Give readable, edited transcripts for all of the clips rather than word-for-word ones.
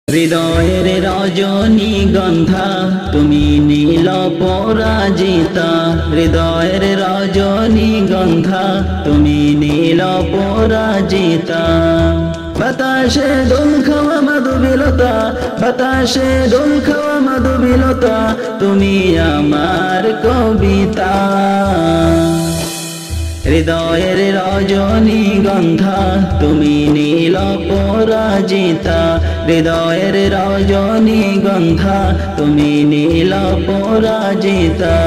হৃদয়ের রজনীগন্ধা তুমি নীল পরাজিতা, হৃদয়ের রজনীগন্ধা তুমি নীল পরাজিতা। বাতাসে দোল খাওয়া মাধবীলতা, বাতাসে দোল খাওয়া মাধবীলতা, তুমি আমার কবিতা। হৃদয়ের রজনীগন্ধা তুমি নীল পরাজিতা, হৃদয়ের রজনীগন্ধা তুমি নীল পরাজিতা।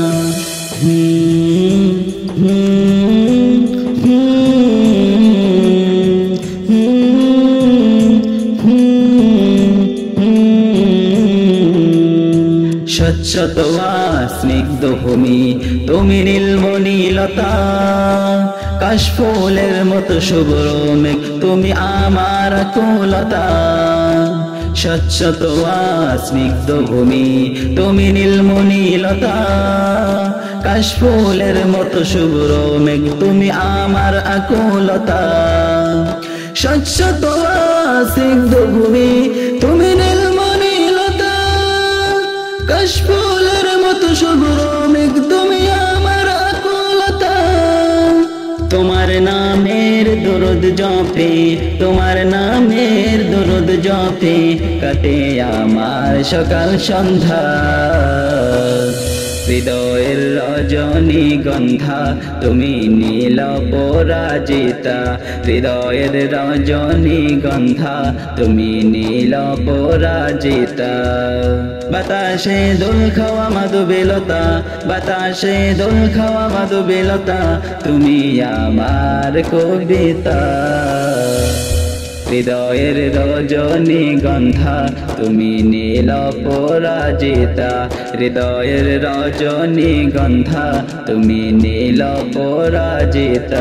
স্বচ্ছতা স্নিগ্ধ ভূমি তুমি নীলমণিলতা, কাশফুলের মতো শুভ্র মেঘ তুমি আমার কুলতা। স্বচ্ছতা স্নিগ্ধ ভূমি তুমি নীলমণিলতা, কাশফুলের মতো শুভ্র মেঘ তুমি আমার আকুলতা। স্বচ্ছতা স্নিগ্ধ ভূমি তুমি নীলমণিলতা, কাশফুলের মতো শুভ্র মেঘ তুমি আমার আকুলতা। তোমার নামের দরুদ জপে, তোমার নামের দরুদ জপে কাটে আমার সকাল সন্ধ্যা। হৃদয়ের রজনীগন্ধা তুমি নীল পরাজিতা, হৃদয়ের রজনীগন্ধা তুমি নীল পরাজিতা। বাতাসে দোল খাওয়া মাধবীলতা, বাতাসে দোল খাওয়া মাধবীলতা, তুমি আমার কবিতা। হৃদয়ের রজনীগন্ধা তুমি নীল পরাজিতা, হৃদয়ের রজনীগন্ধা তুমি নীল পরাজিতা।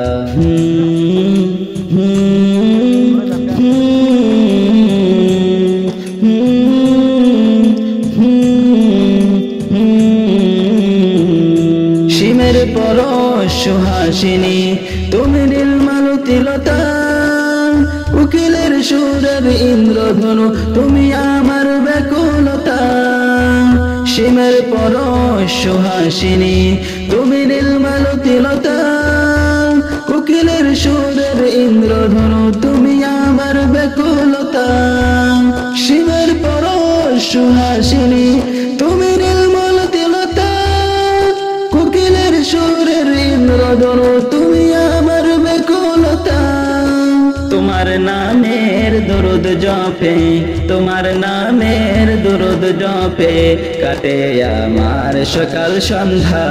শিমের পরশ সুহাসিনী তুমি নীলমালতিলতা, উকিলের সুরের ইন্দ্রধনু তুমি আমার ব্যাকুলতা। শিমের পরশ সুহাসিনী তুমি নীলমালতিলতা, উকিলের সুরের ইন্দ্রধনু তুমি আমার ব্যাকুলতা। শিমের পরশ সুহাসিনী তুমি নীলমালতিলতা, উকিলের সুরের ইন্দ্রধনু তুমি আমার ব্যাকুলতা। তোমার নামের দরুদ জপে, তোমার নামের দরুদ জপে কাটে আমার সকাল সন্ধ্যা।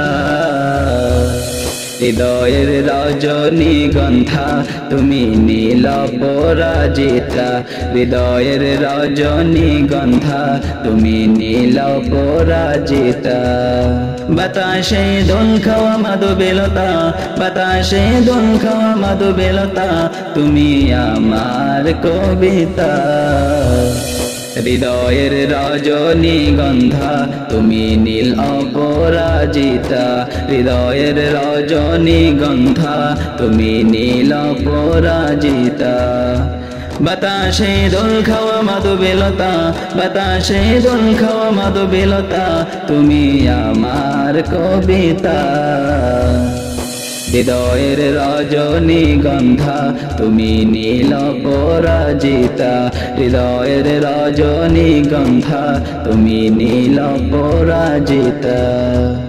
হৃদয়ের রজনীগন্ধা তুমি নীল পরাজিতা, হৃদয়ের রজনীগন্ধা তুমি নীল পরাজিতা। বাতাসে দোল খাওয়া মাধবীলতা, বাতাসে দোল খাওয়া মাধবীলতা, তুমি আমার কবিতা। হৃদয়ের রজনীগন্ধা তুমি নীল অপরাজিতা, হৃদয়ের রজনীগন্ধা তুমি নীল অপরাজিতা। বাতাসে দোল খাওয়া মাধবীলতা, বাতাসে দোল খাওয়া মাধবীলতা, তুমি আমার কবিতা। হৃদয়ের রজনীগন্ধা তুমি নীল পরাজিতা, হৃদয়ের রজনীগন্ধা তুমি নীল পরাজিতা।